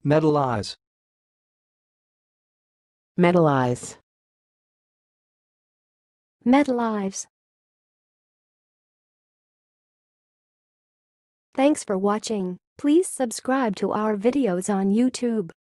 Metalize. Metalise. METALISE. Thanks for watching. Please subscribe to our videos on YouTube.